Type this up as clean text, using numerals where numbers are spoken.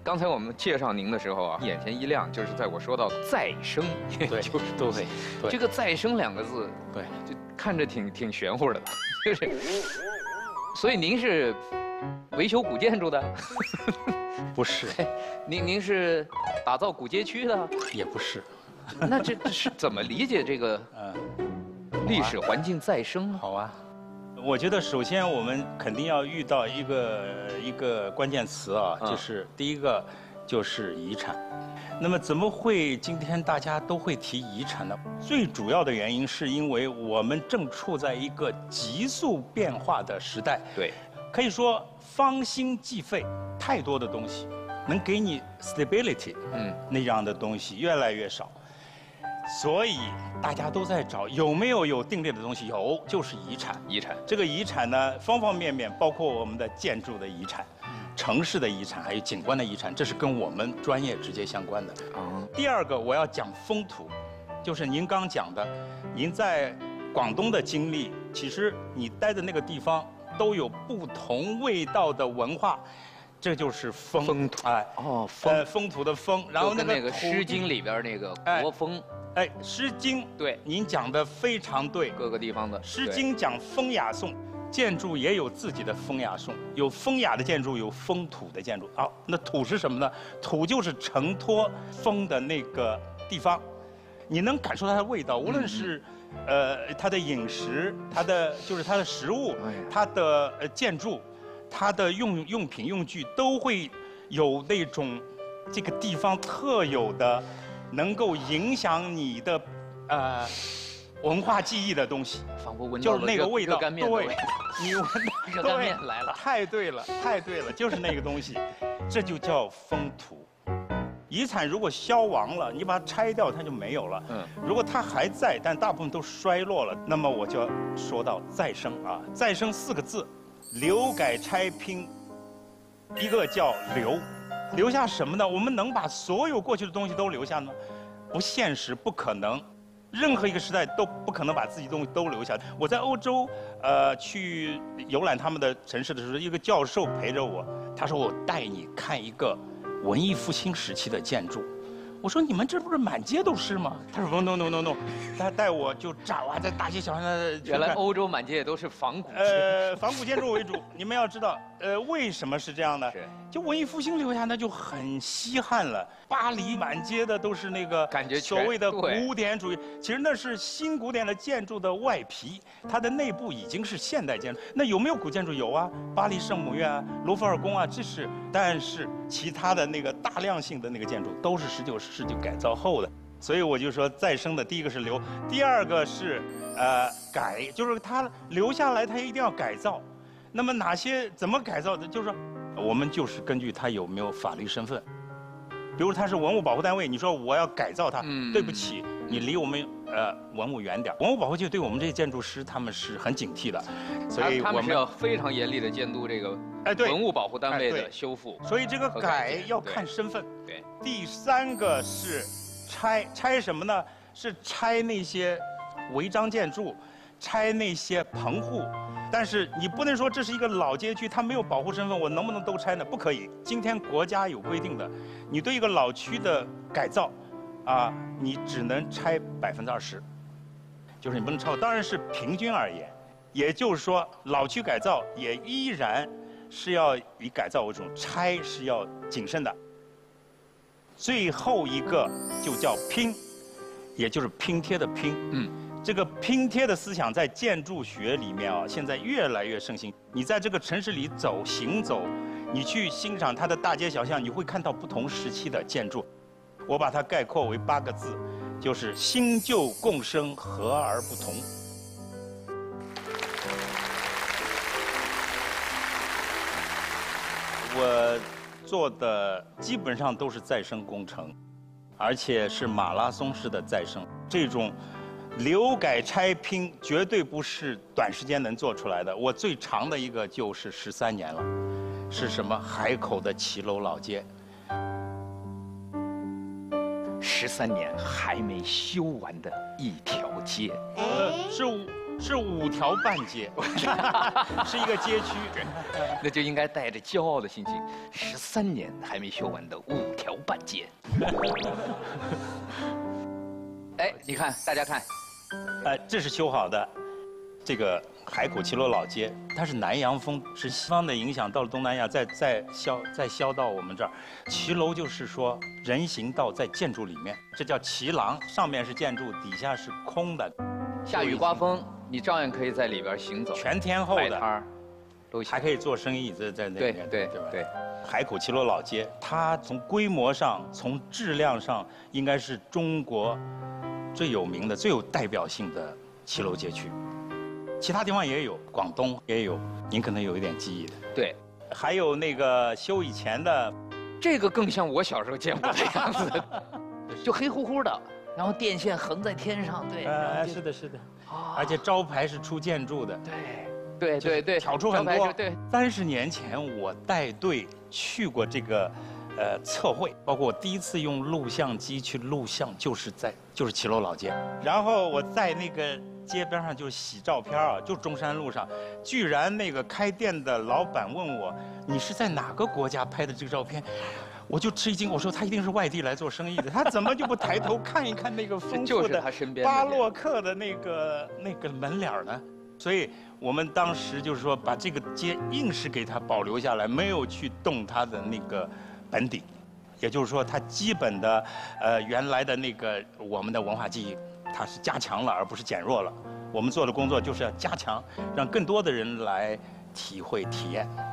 刚才我们介绍您的时候啊，眼前一亮，就是在我说到再生， 对， 就是对， 这个再生两个字， 对， 就看着挺玄乎的吧，就是。所以您是维修古建筑的？ 不是， 您是打造古街区的？ 也不是。 那这是怎么理解这个历史环境再生呢？ 好啊。我觉得首先我们肯定要遇到一个关键词啊，就是第一个就是遗产。那么怎么会今天大家都会提遗产呢？最主要的原因是因为我们正处在一个急速变化的时代。 对， 可以说方兴既废，太多的东西能给你 stability， 那样的东西越来越少。所以大家都在找有没有定力的东西，有就是遗产。 遗产这个遗产呢，方方面面，包括我们的建筑的遗产、城市的遗产，还有景观的遗产，这是跟我们专业直接相关的。第二个我要讲风土，就是您刚讲的，您在广东的经历，其实你待的那个地方都有不同味道的文化。这就是风土， 哎，风土的风，然后那个 《诗经》里边那个国风， 哎，《诗经》 对， 您讲的非常对， 各个地方的《 诗经》讲风雅颂，建筑也有自己的风雅颂，有风雅的建筑，有风土的建筑。好，那土是什么呢？土就是承托风的那个地方，你能感受它的味道，无论是它的饮食，它的食物，它的建筑。它的用品用具都会有那种这个地方特有的，能够影响你的文化记忆的东西， 仿佛闻到就是那个味道， 对， 你闻到热干面来了， 太对了，太对了，就是那个东西，这就叫风土。遗产如果消亡了，你把它拆掉，它就没有了。如果它还在，但大部分都衰落了，那么我就要说到再生啊，再生4个字。留改拆拼，一个叫留，留下什么呢？我们能把所有过去的东西都留下吗？不现实，不可能。任何一个时代都不可能把自己东西都留下。我在欧洲，去游览他们的城市的时候，一个教授陪着我，他说我带你看一个文艺复兴时期的建筑。我说你们这不是满街都是吗？他说 no， 他带我就找啊，在大街小巷的。 原来欧洲满街都是仿古。 仿古建筑为主。你们要知道，为什么是这样呢？就文艺复兴留下那就很稀罕了。巴黎满街的都是那个感觉所谓的古典主义，其实那是新古典的建筑的外皮，它的内部已经是现代建筑。那有没有古建筑？有啊，巴黎圣母院啊，卢浮尔宫啊，这是。但是其他的那个大量性的那个建筑都是19世纪改造后的。所以我就说再生的第一个是留，第二个是改，就是它留下来它一定要改造。那么哪些怎么改造的？就是说我们就是根据它有没有法律身份。比如它是文物保护单位，你说我要改造它，对不起，你离我们文物远点。文物保护局对我们这些建筑师他们是很警惕的，所以他们是要非常严厉的监督这个文物保护单位的修复。 所以这个改要看身份。 对。 第3个是拆什么呢？是拆那些违章建筑，拆那些棚户。但是你不能说这是一个老街区，它没有保护身份，我能不能都拆呢？不可以。今天国家有规定的，你对一个老区的改造，你只能拆20%，就是你不能超。当然是平均而言，也就是说老区改造也依然是要以改造为主，拆是要谨慎的。最后一个就叫拼，也就是拼贴的拼。这个拼贴的思想在建筑学里面现在越来越盛行。你在这个城市里行走，你去欣赏它的大街小巷，你会看到不同时期的建筑。我把它概括为8个字，就是新旧共生，和而不同。我做的基本上都是再生工程，而且是马拉松式的再生。这种留改拆拼绝对不是短时间能做出来的。我最长的一个就是13年了，是什么？海口的骑楼老街。 13年还没修完的一条街。 是是5条半街，是一个街区。 那就应该带着骄傲的心情，13年还没修完的5条半街。哎，你看，大家看， 这是修好的，这个海口齐楼老街，它是南洋风，是西方的影响到了东南亚，再销到我们这儿。骑楼就是说人行道在建筑里面，这叫骑廊，上面是建筑，底下是空的。 下雨刮风，你照样可以在里边行走， 全天候的， 摆摊儿，都行还可以做生意，在那边， 对吧？ 对。 海口齐楼老街，它从规模上、从质量上，应该是中国最有名的、最有代表性的骑楼街区。其他地方也有，广东也有，您可能有一点记忆的。 对， 还有那个修以前的， 这个更像我小时候见过的样子，就黑乎乎的，然后电线横在天上，对。 是的，是的。而且招牌是出建筑的。 对， 挑出很多。 对。 30年前我带队去过这个，测绘，包括我第一次用录像机去录像，就是齐楼老街。然后我在那个街边上就是洗照片啊，就中山路上，居然那个开店的老板问我，你是在哪个国家拍的这个照片？我就吃一惊，我说他一定是外地来做生意的，他怎么就不抬头看一看那个丰富的巴洛克的那个门脸呢？所以我们当时就是说，把这个街硬是给它保留下来，没有去动它的那个本底，也就是说，它基本的原来的那个我们的文化记忆，它是加强了，而不是减弱了。我们做的工作就是要加强，让更多的人来体会体验。